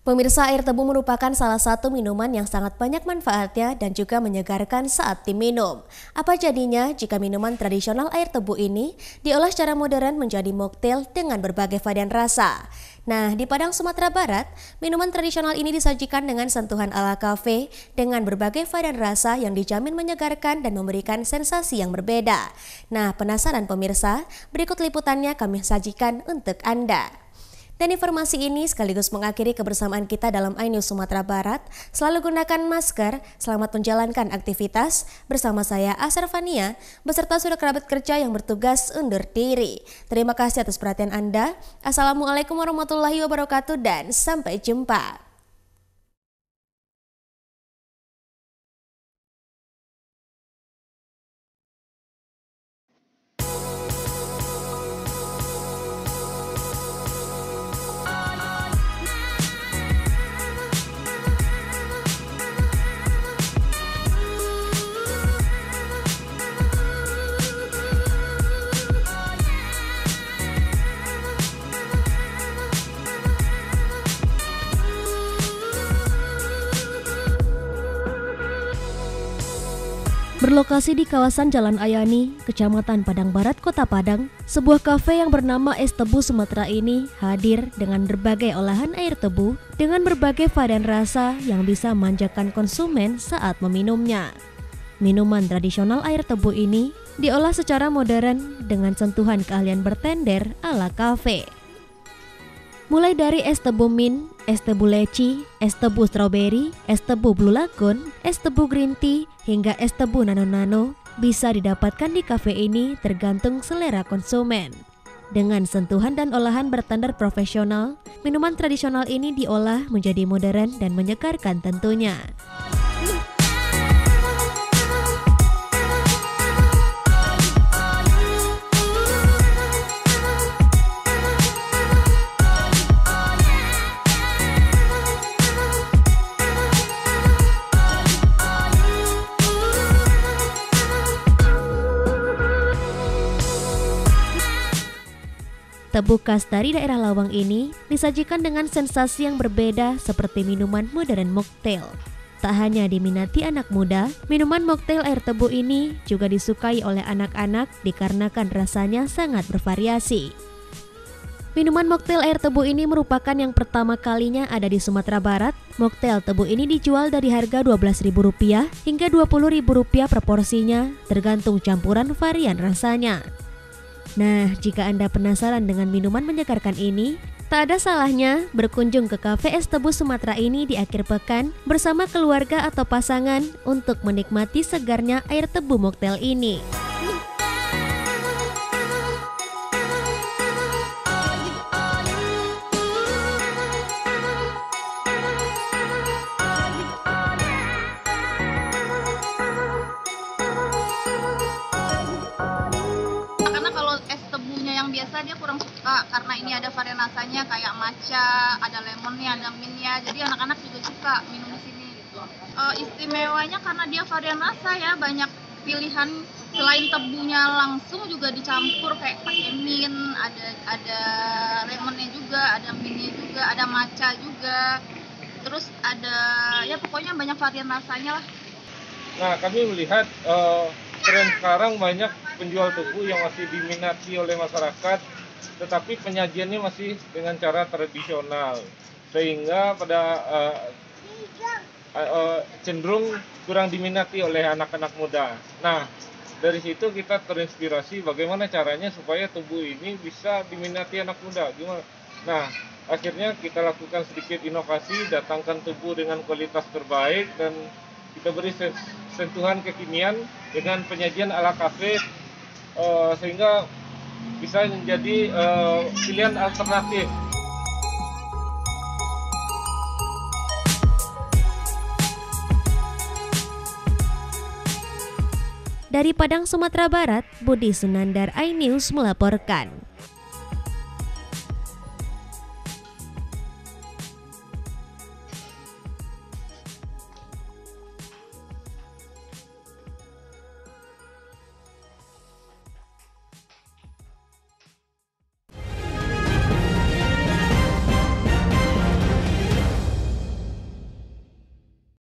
Pemirsa, air tebu merupakan salah satu minuman yang sangat banyak manfaatnya dan juga menyegarkan saat diminum. Apa jadinya jika minuman tradisional air tebu ini diolah secara modern menjadi mocktail dengan berbagai varian rasa? Nah, di Padang, Sumatera Barat, minuman tradisional ini disajikan dengan sentuhan ala kafe dengan berbagai varian rasa yang dijamin menyegarkan dan memberikan sensasi yang berbeda. Nah, penasaran pemirsa? Berikut liputannya kami sajikan untuk Anda. Dan informasi ini sekaligus mengakhiri kebersamaan kita dalam iNews Sumatera Barat. Selalu gunakan masker, selamat menjalankan aktivitas. Bersama saya Asar Fania, beserta saudara kerabat kerja yang bertugas undur diri. Terima kasih atas perhatian Anda. Assalamualaikum warahmatullahi wabarakatuh dan sampai jumpa. Berlokasi di kawasan Jalan Ayani, Kecamatan Padang Barat, Kota Padang, sebuah kafe yang bernama Es Tebu Sumatera ini hadir dengan berbagai olahan air tebu dengan berbagai varian rasa yang bisa memanjakan konsumen saat meminumnya. Minuman tradisional air tebu ini diolah secara modern dengan sentuhan keahlian bartender ala kafe. Mulai dari es tebu mint, es tebu leci, es tebu strawberry, es tebu blue lagoon, es tebu green tea, hingga es tebu nano-nano bisa didapatkan di kafe ini tergantung selera konsumen. Dengan sentuhan dan olahan berstandar profesional, minuman tradisional ini diolah menjadi modern dan menyegarkan tentunya. Tebu khas dari daerah Lawang ini disajikan dengan sensasi yang berbeda seperti minuman modern mocktail. Tak hanya diminati anak muda, minuman mocktail air tebu ini juga disukai oleh anak-anak dikarenakan rasanya sangat bervariasi. Minuman mocktail air tebu ini merupakan yang pertama kalinya ada di Sumatera Barat. Mocktail tebu ini dijual dari harga Rp12.000 hingga Rp20.000 per porsinya, tergantung campuran varian rasanya. Nah, jika Anda penasaran dengan minuman menyegarkan ini, tak ada salahnya berkunjung ke Cafe Es Tebu Sumatera ini di akhir pekan bersama keluarga atau pasangan untuk menikmati segarnya air tebu mocktail ini. Biasa dia kurang suka karena ini ada varian rasanya kayak matcha, ada lemonnya, ada mintnya, jadi anak-anak juga suka minum di sini gitu. Istimewanya karena dia varian rasa ya, banyak pilihan. Selain tebunya langsung juga dicampur kayak pakai mint, ada lemonnya juga, ada mintnya juga, ada matcha juga, terus ada ya pokoknya banyak varian rasanya lah. Nah, kami melihat tren sekarang banyak penjual tebu yang masih diminati oleh masyarakat, tetapi penyajiannya masih dengan cara tradisional, sehingga cenderung kurang diminati oleh anak-anak muda. Nah, dari situ kita terinspirasi bagaimana caranya supaya tebu ini bisa diminati anak muda. Gimana? Nah, akhirnya kita lakukan sedikit inovasi, datangkan tebu dengan kualitas terbaik dan kita beri sentuhan kekinian dengan penyajian ala kafe, sehingga bisa menjadi pilihan alternatif. Dari Padang, Sumatera Barat, Budi Sunandar, iNews melaporkan.